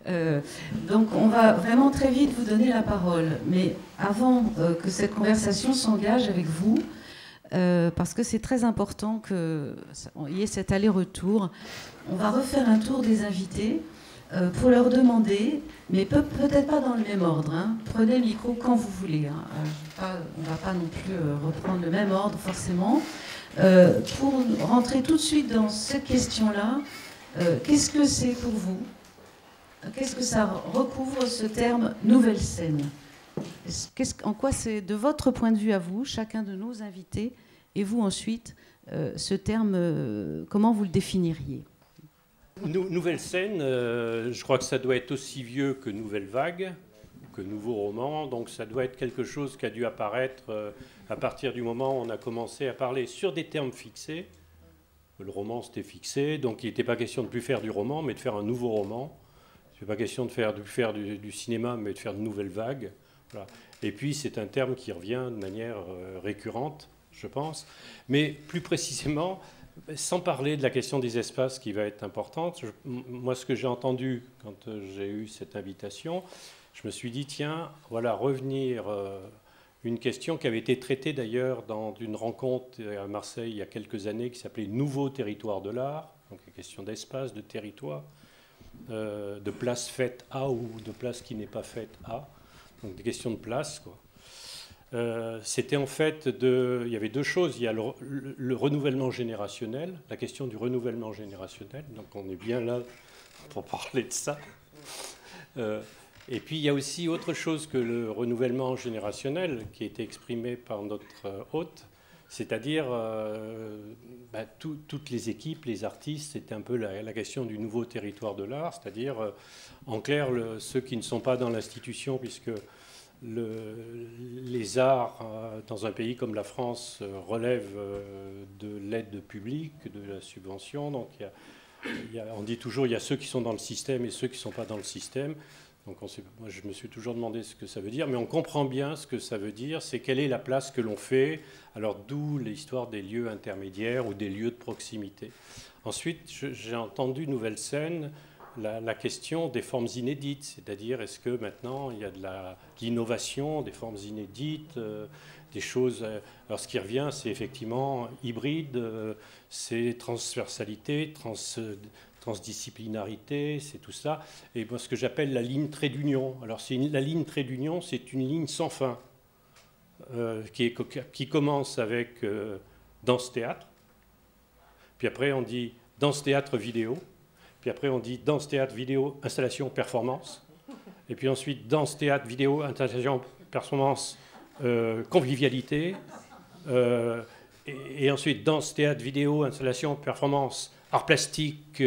Euh, donc on va vraiment très vite vous donner la parole. Mais avant que cette conversation s'engage avec vous, parce que c'est très important qu'il y ait cet aller-retour, on va refaire un tour des invités pour leur demander, mais peut-être pas dans le même ordre. Hein. Prenez le micro quand vous voulez. Hein. On ne va pas non plus reprendre le même ordre forcément. Pour rentrer tout de suite dans cette question-là, qu'est-ce que c'est pour vous? Qu'est-ce que ça recouvre ce terme nouvelle scène? En quoi c'est, de votre point de vue à vous, chacun de nos invités, et vous ensuite, ce terme, comment vous le définiriez? Nouvelle scène, je crois que ça doit être aussi vieux que Nouvelle Vague, que Nouveau Roman, donc ça doit être quelque chose qui a dû apparaître à partir du moment où on a commencé à parler sur des termes fixés. Le roman c'était fixé, donc il n'était pas question de plus faire du roman, mais de faire un nouveau roman. Il n'était pas question de faire du cinéma, mais de faire de nouvelles vagues. Voilà. Et puis c'est un terme qui revient de manière récurrente, je pense. Mais plus précisément, sans parler de la question des espaces qui va être importante, moi ce que j'ai entendu quand j'ai eu cette invitation, je me suis dit tiens, voilà, revenir une question qui avait été traitée d'ailleurs dans une rencontre à Marseille il y a quelques années qui s'appelait Nouveau territoire de l'art, donc la question d'espace, de territoire, de place faite à ou de place qui n'est pas faite à, donc des questions de place quoi. C'était en fait il y avait deux choses. Il y a le renouvellement générationnel, la question du renouvellement générationnel. Donc on est bien là pour parler de ça. Et puis il y a aussi autre chose que le renouvellement générationnel qui a été exprimé par notre hôte, c'est-à-dire toutes les équipes, les artistes, c'était un peu la question du nouveau territoire de l'art, c'est-à-dire en clair ceux qui ne sont pas dans l'institution puisque les arts dans un pays comme la France relèvent de l'aide publique, de la subvention. Donc on dit toujours il y a ceux qui sont dans le système et ceux qui ne sont pas dans le système. Donc moi je me suis toujours demandé ce que ça veut dire, mais on comprend bien ce que ça veut dire, c'est quelle est la place que l'on fait, alors d'où l'histoire des lieux intermédiaires ou des lieux de proximité. Ensuite, j'ai entendu Nouvelle Scène, la question des formes inédites, c'est-à-dire est-ce que maintenant il y a de l'innovation, des formes inédites, des choses... Alors ce qui revient, c'est effectivement hybride, c'est transversalité, transdisciplinarité, c'est tout ça. Et moi, ce que j'appelle la ligne trait d'union. Alors la ligne trait d'union, c'est une ligne sans fin, qui commence avec danse-théâtre, puis après on dit danse-théâtre vidéo, puis après on dit danse, théâtre, vidéo, installation, performance. Et puis ensuite danse, théâtre, vidéo, installation, performance, convivialité. Et ensuite danse, théâtre, vidéo, installation, performance, art plastique,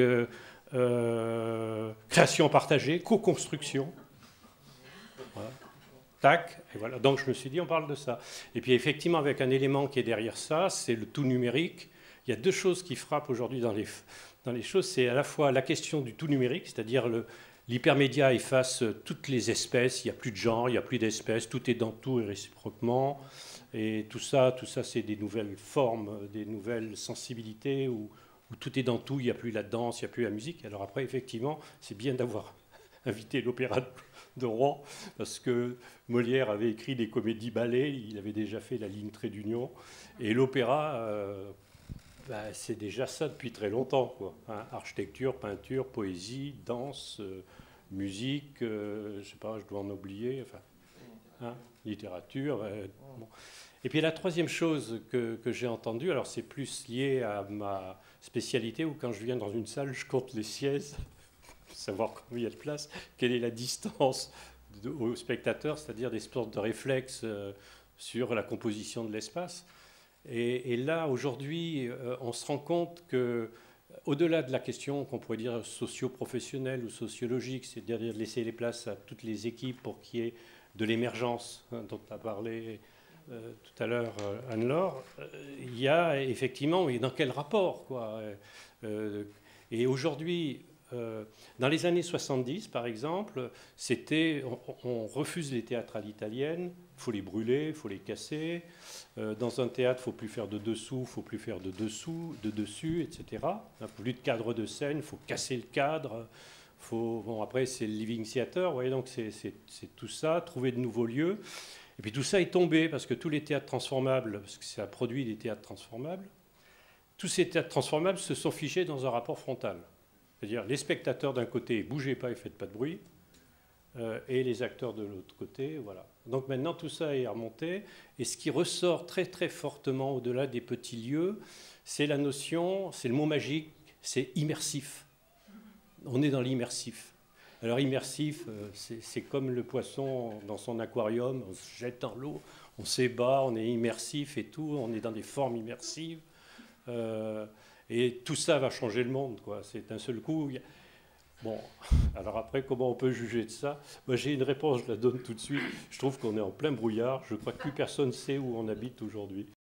création partagée, co-construction. Voilà. Tac, et voilà. Donc je me suis dit on parle de ça. Et puis effectivement avec un élément qui est derrière ça, c'est le tout numérique. Il y a deux choses qui frappent aujourd'hui dans les choses, c'est à la fois la question du tout numérique, c'est-à-dire l'hypermédia efface toutes les espèces, il n'y a plus de genre, il n'y a plus d'espèces, tout est dans tout et réciproquement. Et tout ça c'est des nouvelles formes, des nouvelles sensibilités où tout est dans tout, il n'y a plus la danse, il n'y a plus la musique. Alors après, effectivement, c'est bien d'avoir invité l'opéra de Rouen, parce que Molière avait écrit des comédies-ballets, il avait déjà fait la ligne trait d'union, et l'opéra... c'est déjà ça depuis très longtemps, quoi. Hein, architecture, peinture, poésie, danse, musique, je sais pas, je dois en oublier, enfin, hein, littérature. Bon. Et puis la troisième chose que j'ai entendue, alors c'est plus lié à ma spécialité, où quand je viens dans une salle, je compte les sièges, pour savoir combien il y a de place, quelle est la distance aux spectateurs, c'est-à-dire des sortes de réflexes sur la composition de l'espace. Et là, aujourd'hui, on se rend compte que, au-delà de la question qu'on pourrait dire socio-professionnelle ou sociologique, c'est-à-dire de laisser les places à toutes les équipes pour qu'il y ait de l'émergence, hein, dont a parlé tout à l'heure Anne-Laure, il y a effectivement, et dans quel rapport, quoi. Et aujourd'hui, dans les années 70, par exemple, c'était on refuse les théâtres à l'italienne, il faut les brûler, il faut les casser. Dans un théâtre, il ne faut plus faire de dessous, il ne faut plus faire de dessous, de dessus, etc. Il n'y a plus de cadre de scène, il faut casser le cadre. Bon, après, c'est le living theater, vous voyez, donc c'est tout ça, trouver de nouveaux lieux. Et puis tout ça est tombé parce que tous les théâtres transformables, parce que ça produit des théâtres transformables, tous ces théâtres transformables se sont fichés dans un rapport frontal. C'est-à-dire les spectateurs d'un côté, bougez pas et faites pas de bruit, et les acteurs de l'autre côté, voilà. Donc maintenant tout ça est remonté, et ce qui ressort très très fortement au-delà des petits lieux, c'est la notion, c'est le mot magique, c'est immersif. On est dans l'immersif. Alors immersif, c'est comme le poisson dans son aquarium, on se jette dans l'eau, on s'ébat, on est immersif et tout, on est dans des formes immersives. Et tout ça va changer le monde, quoi. C'est d'un seul coup. Bon, alors après, comment on peut juger de ça? Moi, j'ai une réponse, je la donne tout de suite. Je trouve qu'on est en plein brouillard. Je crois que plus personne sait où on habite aujourd'hui.